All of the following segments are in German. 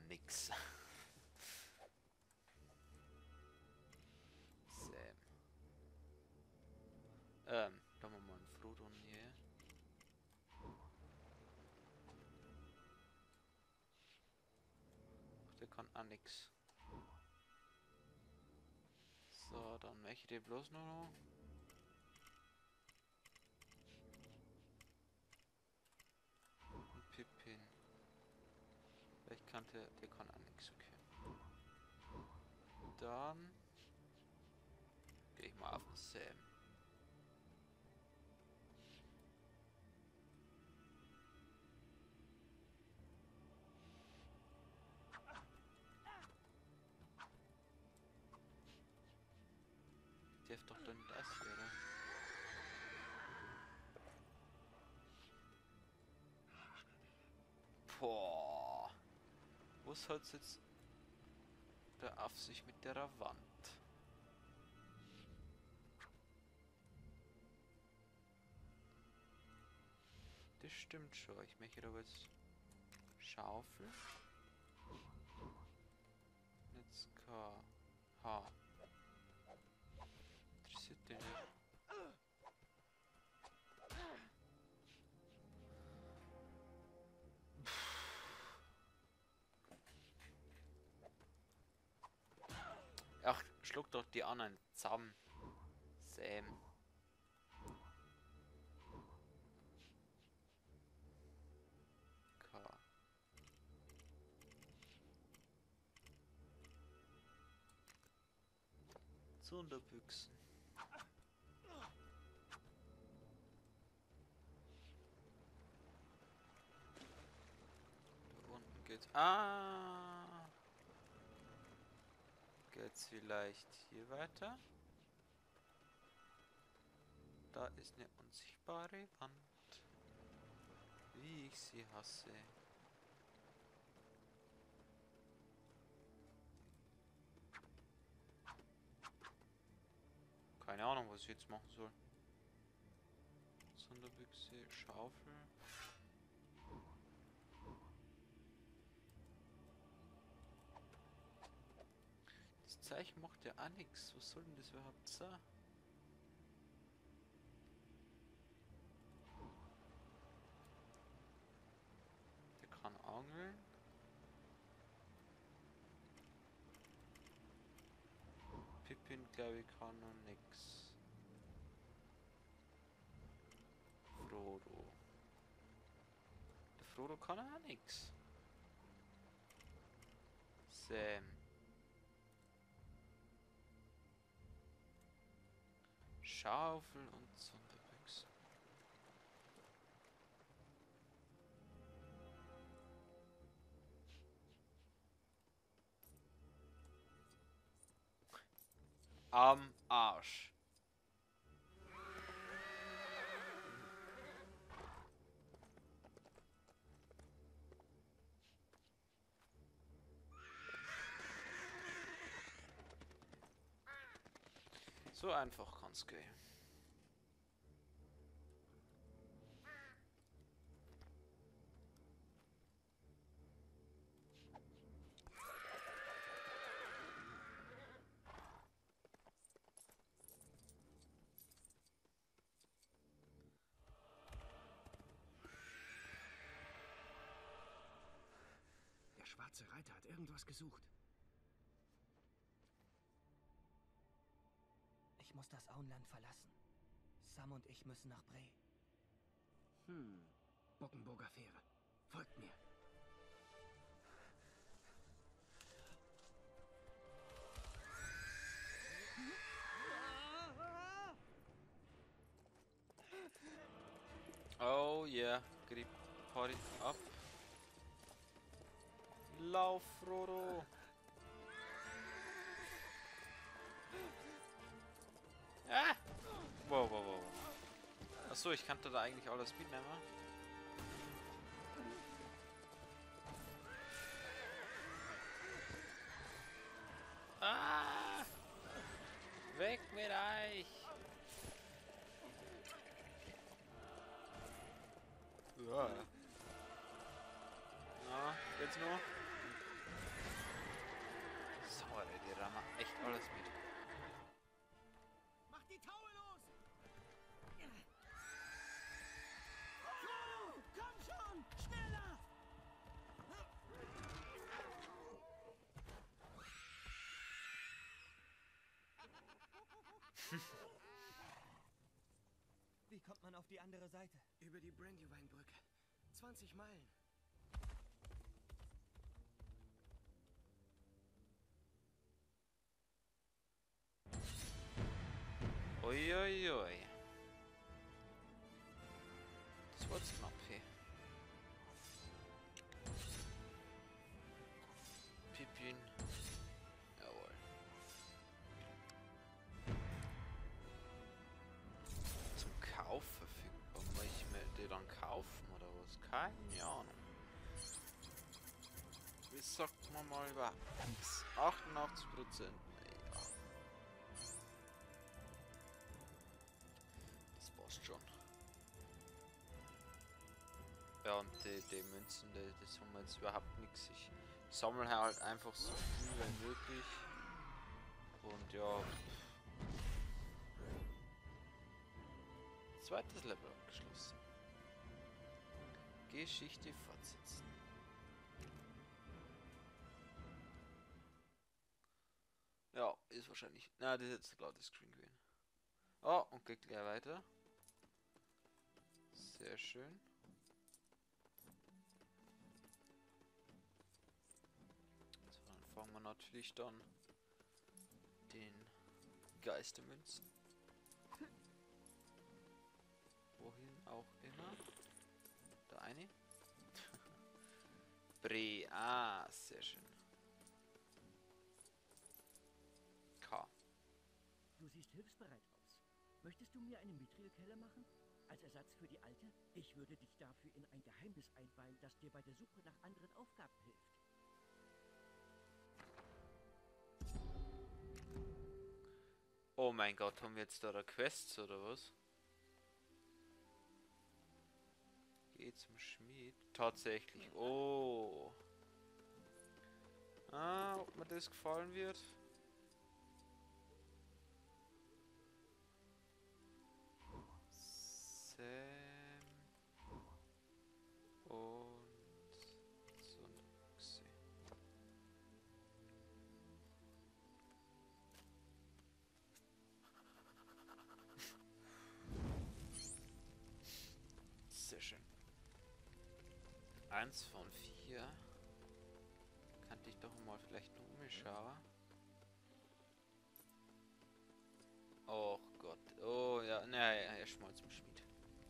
nix. Sam. Da haben wir mal einen Frodo hier. Der kann auch nix. So, dann möchte ich bloß noch. Und Pippin. Vielleicht kann der kann auch nix, okay. Dann gehe ich mal auf den Sam. Der ist doch dann das hier, oder? Boah. Was hat's jetzt da auf sich mit der Wand? Das stimmt schon. Ich möchte aber jetzt Schaufel. Jetzt K. H. Interessiert den nicht. Ach, schluck doch die anderen zusammen. Sam. K. Sonderbüchsen. Da unten geht's. Ah! Geht's vielleicht hier weiter? Da ist eine unsichtbare Wand. Wie ich sie hasse. Keine Ahnung, was ich jetzt machen soll. Sonderbüchse, Schaufel. Das Zeichen macht ja auch nichts. Was soll denn das überhaupt sein? Der kann angeln. Pippin, glaube ich, kann noch nix. Frodo. Der Frodo kann auch nix. Sam. Schaufel und Sonderbüchse. Am Arsch. So einfach kann's gehen. Der schwarze Reiter hat irgendwas gesucht. Ich muss das Auenland verlassen. Sam und ich müssen nach Bree. Bockenburger Fähre. Folgt mir. Oh yeah, geht die Party ab. Lauf, Frodo! Ah! Wow, wow, wow. Achso, ich kannte da eigentlich alles mitnehmen. Ah! Weg mit euch! Ja. Ja, jetzt nur. Ey, die rammen echt alles mit. Mach die Taue los! Frodo, komm schon! Schneller! Wie kommt man auf die andere Seite? Über die Brandywine-Brücke. 20 Meilen. Uiuiui. Das war jetzt knapp hier. Pippin. Jawohl. Zum Kauf verfügbar. Muss ich mir die dann kaufen oder was? Keine Ahnung. Wie sagt man mal über 88%? Ja. Das passt schon. Ja, und die Münzen, das haben wir jetzt überhaupt nichts. Ich sammle halt einfach so viel wie möglich. Und ja. Zweites Level abgeschlossen. Geschichte fortsetzen. Ja, ist wahrscheinlich. Na, das ist jetzt ein lautes Screen gewesen. Oh, und geht gleich weiter. Sehr schön. So, dann fangen wir natürlich dann den Geistermünzen. Wohin auch immer. Da eine. Bre. Ah, sehr schön. K. Du siehst hilfsbereit aus. Möchtest du mir eine Mithril-Kelle machen? Als Ersatz für die alte? Ich würde dich dafür in ein Geheimnis einweihen, das dir bei der Suche nach anderen Aufgaben hilft. Oh mein Gott, haben wir jetzt da Quests oder was? Geh zum Schmied. Tatsächlich. Oh. Ah, ob mir das gefallen wird? Sam und Sonoxy. Sehr schön. 1 von 4. Kann ich doch mal vielleicht noch umschauen. Oh Gott. Oh ja, naja, erstmal zum Schmied.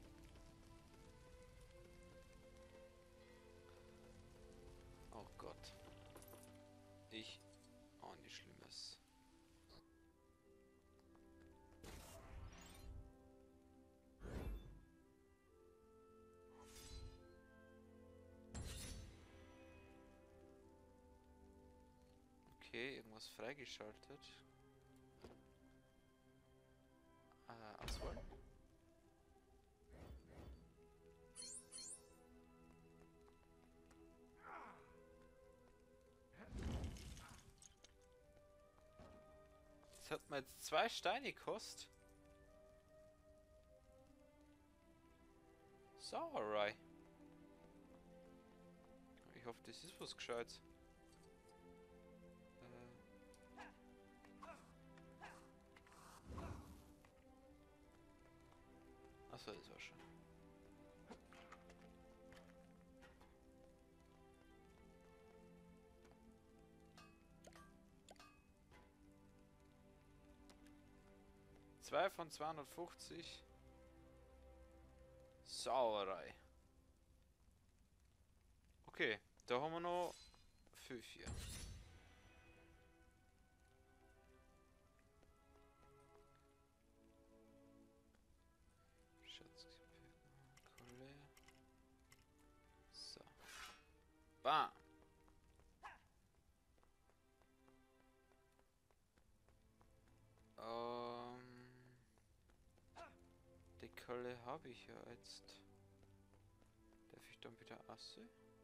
Oh Gott. Ich ahne Schlimmes. Okay, irgendwas freigeschaltet. Auswählen. Das hat mir jetzt 2 Steine gekostet. Sauerei. Ich hoffe, das ist was Gescheites. Achso, das war schon. Zwei von 250. Sauerei. Okay, da haben wir noch 5 hier. Schatzgepäck, Kolle. So. Bam. Die Kolle habe ich ja jetzt. Darf ich dann bitte Asse?